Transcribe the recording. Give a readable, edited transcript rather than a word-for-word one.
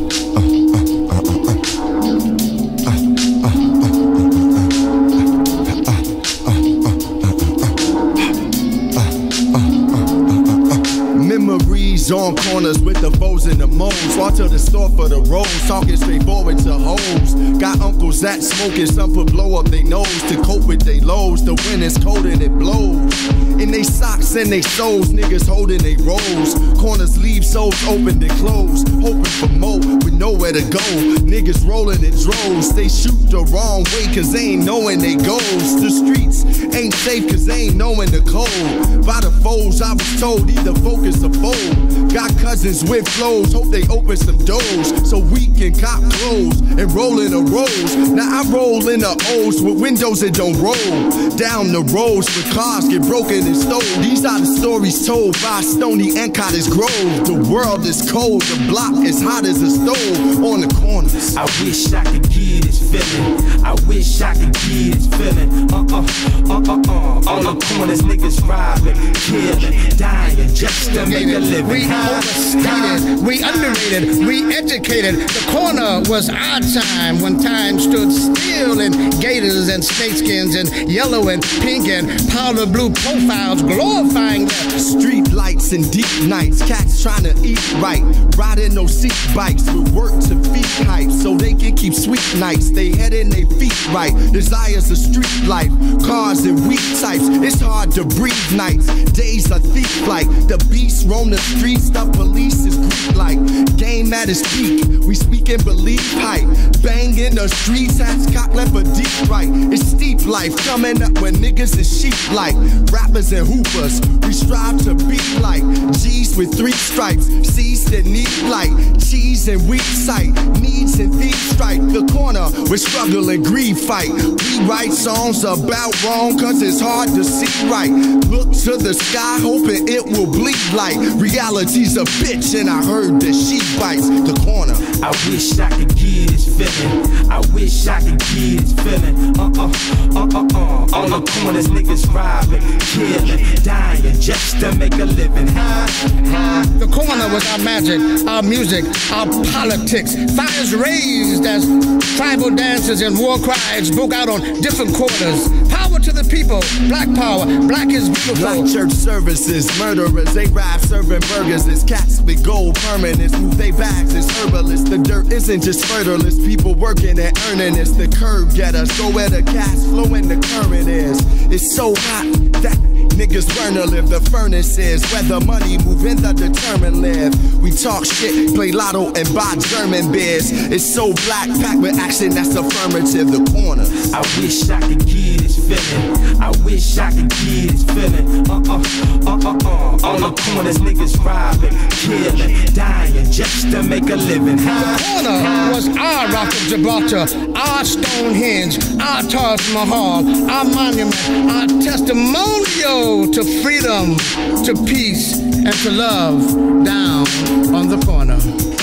Memories on corners with the foes and the moans. Walk to the store for the rolls, talking straightforward to hoes. Got uncles that smoking, some put blow up they nose to cope with they lows. The wind is cold and it blows in they socks and they soles. Niggas holding they rolls. Corners leave souls open they close, hoping for more with nowhere to go. Niggas rolling in droves. They shoot the wrong way cause they ain't knowing they goals. The streets ain't safe cause they ain't knowing the code. By the foes I was told either focus or fold. Got cousins with flows, hope they open some doors so we can cop clothes and roll in the roads. Now I roll in the O's with windows that don't roll down the roads where cars get broken and stole. These are the stories told by Stony and Cottage Grove. The world is cold, the block is hot as a stove on the corners. I wish I could get this feeling. I wish I could get this feeling. On the corners, niggas robbing, killing, dying just to make a living. We overstated, we underrated, we educated. The corner was our time when time stood still in gators and snakeskins and yellow and pink and powder blue profiles glorifying the street lights and deep nights. Cats trying to eat right, riding no seat bikes with work to feed hype so they can keep sweet nights. They head in they feet right. Desires of street life, cars and weak types. It's hard to breathe nights. Days are thief like the beast roam the streets. The police is Greek like game at its peak. We speak and believe hype. Bang in the streets, hats cock left a deep right. It's steep life coming up when niggas is sheep like rappers and hoopers. We strive to be like G's with 3 stripes. C's that need light, cheese and weak sight. Needs and thieves strike the corner with struggle and greed fight. We write songs about wrong cause it's hard to see right. Look to the sky hoping it will bleed like reality's a bitch and I heard that she bites the corner. I wish I could get this feeling. I wish I could get this feeling. On the corners, niggas robbing, killing, dying just to make a living. The corner was our magic, our music, our politics. Fires raised as tribal dances and war cries broke out on different quarters. Power to the people, black power, black is beautiful. Black church services, murderers, they rap serving burgers. It's cats with gold permanents, move they bags, it's herbalists. The dirt isn't just fertilist, people working and earning this. The curb get us, go where the cash flow and the current is. It's so hot that niggas burn to live. The furnace is where the money move in the determined live. We talk shit, play lotto and buy German beers. It's so black, packed with action that's affirmative. The corner. I wish I could get this feeling. I wish I could get this feeling. On the corners, niggas robbing, killing, dying just to make a living. The corner was our Rock of Gibraltar, our Stonehenge, our Taj Mahal, our monument, our testimonial to freedom, to peace, and to love down on the corner.